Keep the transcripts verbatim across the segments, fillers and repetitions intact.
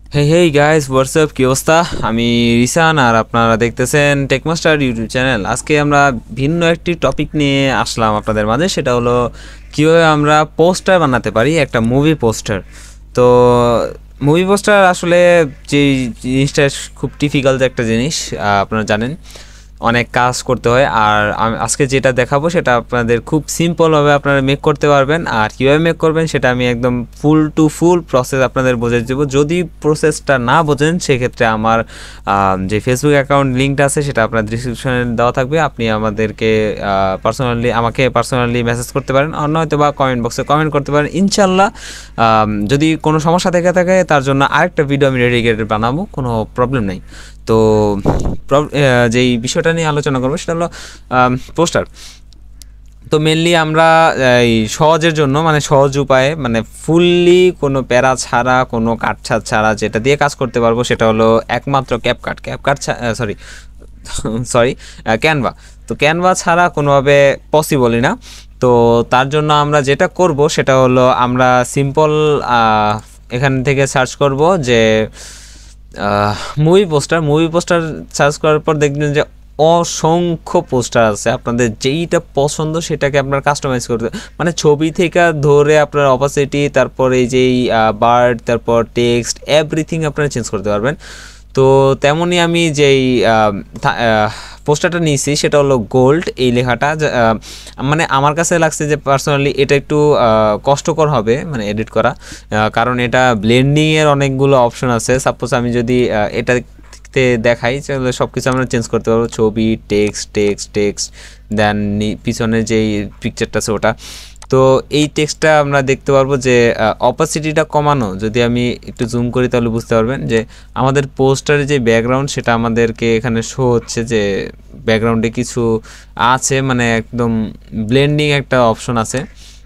হেই hey guys WhatsApp কি অবস্থা? আমি রিসান আর আপনারা দেখতেছেন টেকমাস্টার ইউটিউব চ্যানেল। আজকে আমরা ভিন্ন একটি টপিক নিয়ে আসলাম আপনাদের মাঝে, সেটা হলো কীভাবে আমরা পোস্টার বানাতে পারি, একটা মুভি পোস্টার। তো মুভি পোস্টার আসলে যে জিনিসটা খুব ডিফিকাল্ট একটা জিনিস, আহ, আপনারা জানেন অনেক কাজ করতে হয়। আর আমি আজকে যেটা দেখাবো সেটা আপনাদের খুব সিম্পলভাবে আপনারা মেক করতে পারবেন। আর কীভাবে মেক করবেন সেটা আমি একদম ফুল টু ফুল প্রসেস আপনাদের বোঝাই দেবো। যদি প্রসেসটা না বোঝেন সেক্ষেত্রে আমার যে ফেসবুক অ্যাকাউন্ট লিঙ্কটা আছে সেটা আপনার ডিসক্রিপশনে দেওয়া থাকবে। আপনি আমাদেরকে পার্সোনালি আমাকে পার্সোনালি মেসেজ করতে পারেন, অন্য হয়তো বা কমেন্ট বক্সে কমেন্ট করতে পারেন। ইনশাল্লাহ যদি কোনো সমস্যা থেকে থাকে তার জন্য আরেকটা ভিডিও আমি ডেডিকেটেড বানাবো, কোনো প্রবলেম নেই। তো যেই বিষয়টা নিয়ে আলোচনা করবো সেটা হলো পোস্টার। তো মেনলি আমরা এই সহজের জন্য, মানে সহজ উপায়ে, মানে ফুললি কোনো প্যারা ছাড়া, কোনো কাটছাট ছাড়া যেটা দিয়ে কাজ করতে পারবো সেটা হলো একমাত্র CapCut. CapCut sorry sorry Canva. তো ক্যানভা ছাড়া কোনোভাবে পসিবলই না। তো তার জন্য আমরা যেটা করব সেটা হলো আমরা সিম্পল এখান থেকে সার্চ করব যে movie poster. Movie poster search করার পর দেখবেন যে অসংখ্য পোস্টার আছে। আপনাদের যেইটা পছন্দ সেটাকে আপনার কাস্টমাইজ করতে, মানে ছবি থেকে ধরে আপনার অপাসিটি, তারপর এই যেই বার্ড, তারপর টেক্সট, এভরিথিং আপনারা চেঞ্জ করতে পারবেন। তো তেমনই আমি যেই পোস্টারটা নিয়েছি সেটা হলো গোল্ড, এই লেখাটা মানে আমার কাছে লাগছে যে পার্সোনালি এটা একটু কষ্টকর হবে মানে এডিট করা, কারণ এটা ব্লেন্ডিংয়ের অনেকগুলো অপশন আছে। সাপোজ আমি যদি এটা দেখাই তাহলে সব কিছু আমরা চেঞ্জ করতে পারবো, ছবি, টেক্সট টেক্সট টেক্সট দেন পিছনে যেই পিকচারটা আছে ওটা। তো এই টেক্সটটা আমরা দেখতে পারবো যে অপাসিটিটা কমানো, যদি আমি একটু জুম করি তাহলে বুঝতে পারবেন যে আমাদের পোস্টারের যে ব্যাকগ্রাউন্ড সেটা আমাদেরকে এখানে শো হচ্ছে, যে ব্যাকগ্রাউন্ডে কিছু আছে, মানে একদম ব্লেন্ডিং একটা অপশন আছে।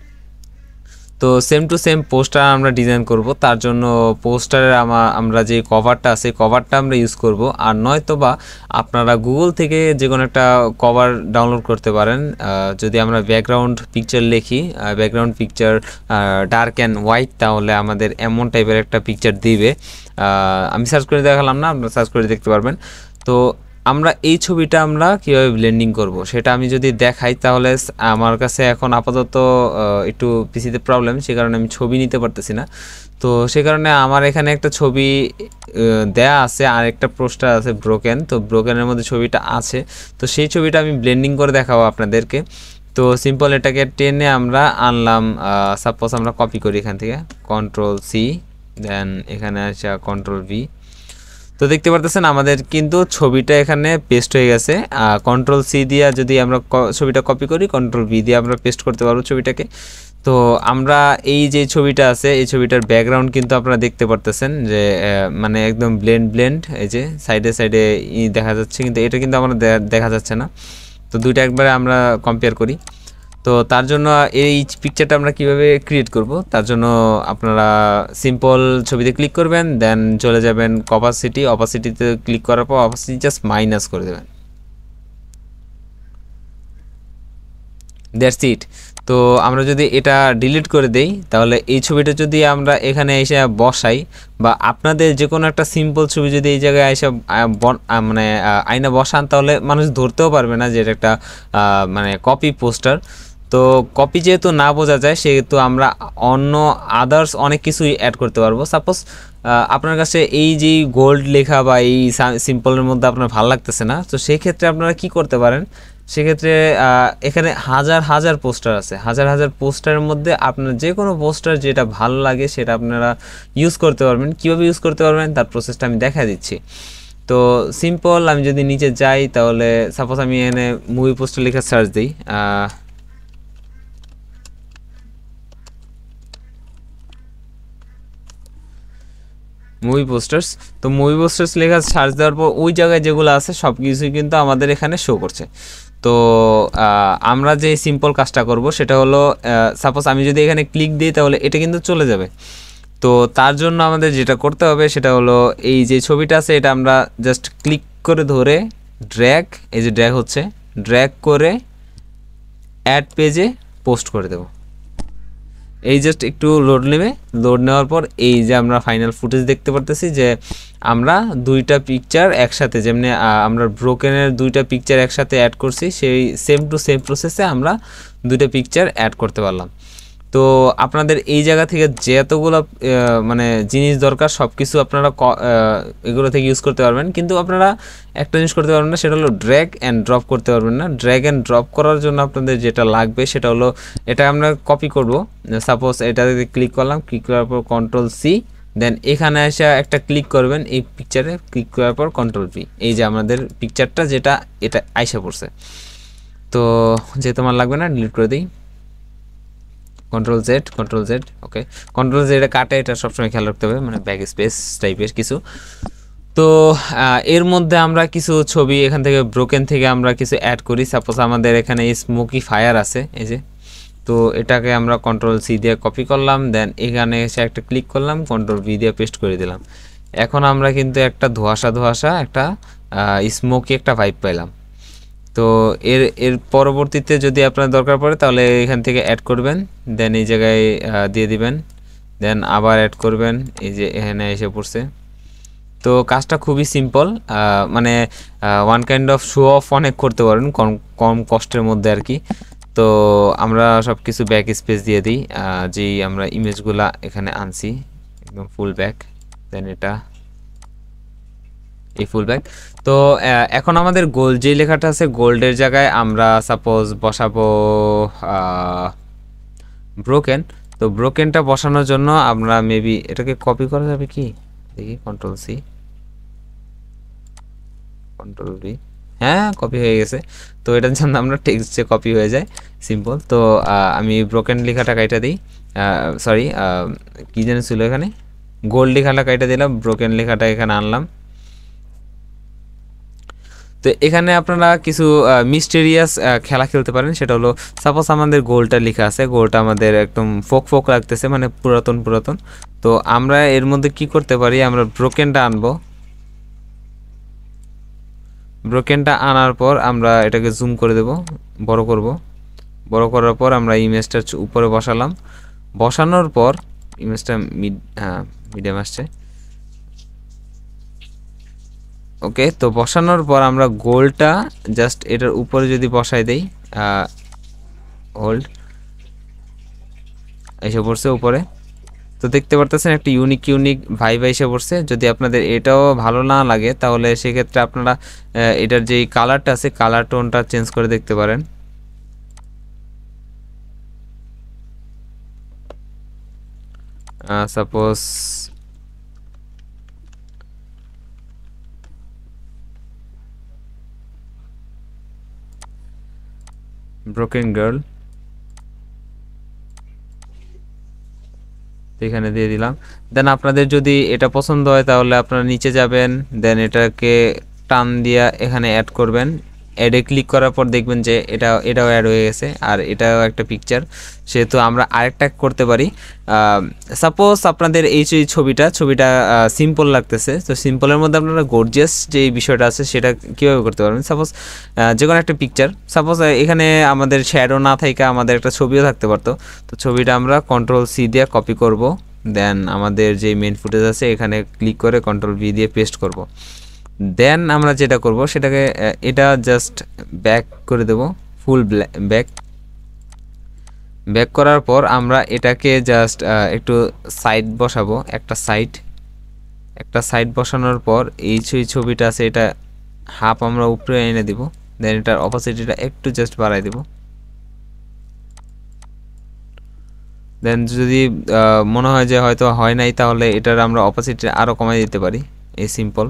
তো সেম টু সেম পোস্টার আমরা ডিজাইন করব। তার জন্য পোস্টারের আমরা যে কভারটা আছে কভারটা আমরা ইউজ করব, আর নয়তো বা আপনারা গুগল থেকে যে কোনো একটা কভার ডাউনলোড করতে পারেন। যদি আমরা ব্যাকগ্রাউন্ড পিকচার লিখি, background picture dark and white, তাহলে আমাদের এমন টাইপের একটা পিকচার দিবে। আমি সার্চ করে দেখালাম না, আপনারা সার্চ করে দেখতে পারবেন। তো আমরা এই ছবিটা আমরা কীভাবে ব্লেন্ডিং করব সেটা আমি যদি দেখাই, তাহলে আমার কাছে এখন আপাতত একটু পিসিতে প্রবলেম, সে কারণে আমি ছবি নিতে পারতেছি না। তো সে কারণে আমার এখানে একটা ছবি দেয়া আছে, আর একটা পোস্টার আছে ব্রোকেন। তো ব্রোকেনের মধ্যে ছবিটা আছে, তো সেই ছবিটা আমি ব্লেন্ডিং করে দেখাবো আপনাদেরকে। তো সিম্পল এটাকে টেনে আমরা আনলাম, সাপোজ আমরা কপি করি এখান থেকে, কন্ট্রোল সি, দেন এখানে আসা কন্ট্রোল ভি। তো দেখতে পারতেছেন আমাদের কিন্তু ছবিটা এখানে পেস্ট হয়ে গেছে। কন্ট্রোল সি দিয়ে যদি আমরা ছবিটা কপি করি, কন্ট্রোল ভি দিয়ে আমরা পেস্ট করতে পারবো ছবিটাকে। তো আমরা এই যে ছবিটা আছে এই ছবিটার ব্যাকগ্রাউন্ড কিন্তু আপনারা দেখতে পারতেছেন যে মানে একদম ব্লেন্ড ব্লেন্ড, এই যে সাইডে সাইডে ই দেখা যাচ্ছে, কিন্তু এটা কিন্তু আমরা দেখা যাচ্ছে না। তো দুইটা একবারে আমরা কম্পেয়ার করি। তো তার জন্য এই পিকচারটা আমরা কিভাবে ক্রিয়েট করব, তার জন্য আপনারা সিম্পল ছবিতে ক্লিক করবেন, দেন চলে যাবেন অপাসিটি। অপাসিটিতে ক্লিক করার পর অপাসিটি জাস্ট মাইনাস করে দেবেন, দ্যাটস ইট। তো আমরা যদি এটা ডিলিট করে দেই, তাহলে এই ছবিটা যদি আমরা এখানে এসে বসাই, বা আপনাদের যে কোনো একটা সিম্পল ছবি যদি এই জায়গায় এসে মানে আয়না বসান, তাহলে মানুষ ধরতেও পারবে না যে এটা একটা মানে কপি পোস্টার। তো কপি যেহেতু না বোঝা যায়, সেহেতু আমরা অন্য আদার্স অনেক কিছুই অ্যাড করতে পারবো। সাপোজ আপনার কাছে এই যে গোল্ড লেখা বা এই সিম্পলের মধ্যে আপনার ভালো লাগতেছে না, তো সেই ক্ষেত্রে আপনারা কি করতে পারেন, সেক্ষেত্রে এখানে হাজার হাজার পোস্টার আছে, হাজার হাজার পোস্টারের মধ্যে আপনার যে কোনো পোস্টার যেটা ভালো লাগে সেটা আপনারা ইউজ করতে পারবেন। কীভাবে ইউজ করতে পারবেন তার প্রসেসটা আমি দেখা দিচ্ছি। তো সিম্পল আমি যদি নিচে যাই, তাহলে সাপোজ আমি এখানে মুভি পোস্টার লেখা সার্চ দিই, মুভি পোস্টার্স। তো মুভি পোস্টার্স লেখা সার্চ দেওয়ার পর ওই জায়গায় যেগুলো আছে সব কিছুই কিন্তু আমাদের এখানে শো করছে। তো আমরা যে সিম্পল কাজটা করব সেটা হলো, সাপোজ আমি যদি এখানে ক্লিক দিই তাহলে এটা কিন্তু চলে যাবে। তো তার জন্য আমাদের যেটা করতে হবে সেটা হলো, এই যে ছবিটা আছে এটা আমরা জাস্ট ক্লিক করে ধরে ড্র্যাগ, এই যে ড্র্যাগ হচ্ছে, ড্র্যাগ করে অ্যাড পেজে পোস্ট করে দেব। এই জাস্ট একটু লোড নেবে, লোড নেওয়ার পর এই যে আমরা ফাইনাল ফুটেজ দেখতে পারতেছি যে আমরা দুইটা পিকচার একসাথে, যেমনি আমরা ব্রোকেনের দুইটা পিকচার একসাথে অ্যাড করছি, সেই সেম টু সেম প্রসেসে আমরা দুইটা পিকচার অ্যাড করতে পারলাম। তো আপনাদের এই জায়গা থেকে যতগুলো মানে জিনিস দরকার সব কিছু আপনারা এগুলো থেকে ইউজ করতে পারবেন, কিন্তু আপনারা একটা জিনিস করতে পারবেন না, সেটা হলো ড্র্যাগ অ্যান্ড ড্রপ করতে পারবেন না। ড্র্যাগ অ্যান্ড ড্রপ করার জন্য আপনাদের যেটা লাগবে সেটা হলো, এটা আমরা কপি করব। সাপোজ এটাতে ক্লিক করলাম, ক্লিক করার পর কন্ট্রোল সি, দেন এখানে এসে একটা ক্লিক করবেন এই পিকচারে, ক্লিক করার পর কন্ট্রোল ভি, এই যে আমাদের পিকচারটা যেটা এটা আইসা পড়ছে। তো যেহেতু আমার লাগবে না, ডিলিট করে দিই, control Z, control Z, okay. Control Z কাটে, এটা সবসময় খেয়াল রাখতে হবে, মানে ব্যাক স্পেস টাইপের কিছু। তো এর মধ্যে আমরা কিছু ছবি এখান থেকে ব্রোকেন থেকে আমরা কিছু অ্যাড করি। সাপোজ আমাদের এখানে স্মোকি ফায়ার আছে, এই যে, তো এটাকে আমরা কন্ট্রোল সি দিয়ে কপি করলাম, দেন এখানে এসে একটা ক্লিক করলাম, কন্ট্রোল ভি দিয়ে পেস্ট করে দিলাম। এখন আমরা কিন্তু একটা ধোঁয়াশা ধোঁয়াশা একটা স্মোকি একটা ভাইব পেলাম। তো এর এর পরবর্তীতে যদি আপনার দরকার পড়ে তাহলে এখান থেকে অ্যাড করবেন, দেন এই জায়গায় দিয়ে দিবেন, দেন আবার অ্যাড করবেন, এই যে এখানে এসে পড়ছে। তো কাজটা খুবই সিম্পল, মানে one kind of show off অনেক করতে পারেন কম কম কষ্টের মধ্যে আর কি। তো আমরা সব কিছু ব্যাক স্পেস দিয়ে দিই, যেই আমরা ইমেজগুলা এখানে আনছি একদম ফুল ব্যাক, দেন এটা এই ফুল ব্যাক। তো এখন আমাদের গোল্ড যে লেখাটা আছে, গোল্ডের জায়গায় আমরা সাপোজ বসাবো ব্রোকেন। তো ব্রোকেনটা বসানোর জন্য আমরা মেবি এটাকে কপি করা যাবে কি দেখি, কন্ট্রোল সি, কন্ট্রোল ভি, হ্যাঁ কপি হয়ে গেছে। তো এটার জন্য আমরা টেক্সটে কপি হয়ে যায়, সিম্পল। তো আমি ব্রোকেন লেখাটা কাইটা দিই, সরি কী যেন ছিল এখানে, গোল্ড লেখাটা কাইটা দিলাম, ব্রোকেন লেখাটা এখানে আনলাম। তো এখানে আপনারা কিছু মিস্টেরিয়াস খেলা খেলতে পারেন, সেটা হলো সাপোজ আমাদের গোলটা লেখা আছে, গোলটা আমাদের একদম ফোক ফোক লাগতেছে, মানে পুরাতন পুরাতন। তো আমরা এর মধ্যে কি করতে পারি, আমরা ব্রোকেনটা আনবো, ব্রোকেনটা আনার পর আমরা এটাকে জুম করে দেব, বড় করব, বড় করার পর আমরা ইমেজটা উপরে বসালাম, বসানোর পর ইমেজটা মিড হ্যাঁ মিডিয়াম আসছে, ওকে। তো বসানোর পর আমরা গোলটা জাস্ট এটার উপরে যদি বসাই দেই, হোল্ড, এসে পড়ছে উপরে। তো দেখতে পারতেছেন একটা ইউনিক ইউনিক ভাইব এসে পড়ছে। যদি আপনাদের এটাও ভালো না লাগে তাহলে সেক্ষেত্রে আপনারা এটার যেই কালারটা আছে কালার টোনটা চেঞ্জ করে দেখতে পারেন। সাপোজ ব্রোকেন গার্ল, এখানে দিয়ে দিলাম। দেন আপনাদের যদি এটা পছন্দ হয় তাহলে আপনারা নিচে যাবেন, দেন এটাকে টান দিয়া এখানে অ্যাড করবেন, অ্যাডে ক্লিক করার পর দেখবেন যে এটা এটাও অ্যাড হয়ে গেছে, আর এটাও একটা পিকচার। সেহেতু আমরা আরেকটা করতে পারি, সাপোজ আপনাদের এই যে ছবিটা ছবিটা সিম্পল লাগতেছে, তো সিম্পলের মধ্যে আপনারা গর্জিয়াস যে বিষয়টা আছে সেটা কীভাবে করতে পারবেন। সাপোজ যে কোনো একটা পিকচার, সাপোজ এখানে আমাদের শ্যাডো না থাকে, আমাদের একটা ছবিও থাকতে পারতো। তো ছবিটা আমরা কন্ট্রোল সি দিয়ে কপি করব, দেন আমাদের যে মেন ফুটেজ আছে এখানে ক্লিক করে কন্ট্রোল ভি দিয়ে পেস্ট করব। দেন আমরা যেটা করব সেটাকে এটা জাস্ট ব্যাক করে দেব, ফুল ব্যাক। ব্যাক করার পর আমরা এটাকে জাস্ট একটু সাইড বসাবো, একটা সাইড একটা সাইড বসানোর পর এই ছবিটা আছে এটা হাফ আমরা উপরে এনে দিব, দেন এটার অপোসিটিটা একটু জাস্ট বাড়াই দেব। দেন যদি মনে হয় যে হয়তো হয় নাই তাহলে এটার আমরা অপোসিটি আরও কমাই দিতে পারি, এই সিম্পল।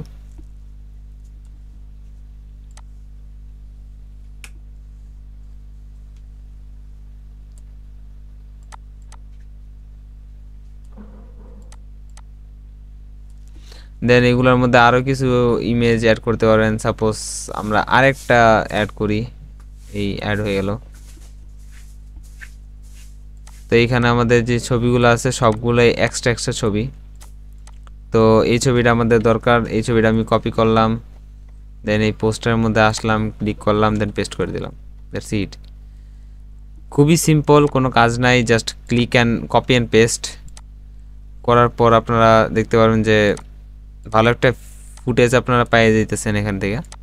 দেন এগুলোর মধ্যে আরও কিছু ইমেজ অ্যাড করতে পারেন। সাপোজ আমরা আরেকটা অ্যাড করি, এই অ্যাড হয়ে গেল। তো এইখানে আমাদের যে ছবিগুলো আছে সবগুলোই এক্সট্রা এক্সট্রা ছবি। তো এই ছবিটা আমাদের দরকার, এই ছবিটা আমি কপি করলাম, দেন এই পোস্টারের মধ্যে আসলাম, ক্লিক করলাম, দেন পেস্ট করে দিলাম, দ্যাটস ইট। খুবই সিম্পল, কোনো কাজ নাই, just click and copy and paste করার পর আপনারা দেখতে পারবেন যে ভালো একটা ফুটেজ আপনারা পেয়ে যেতেছেন এখান থেকে।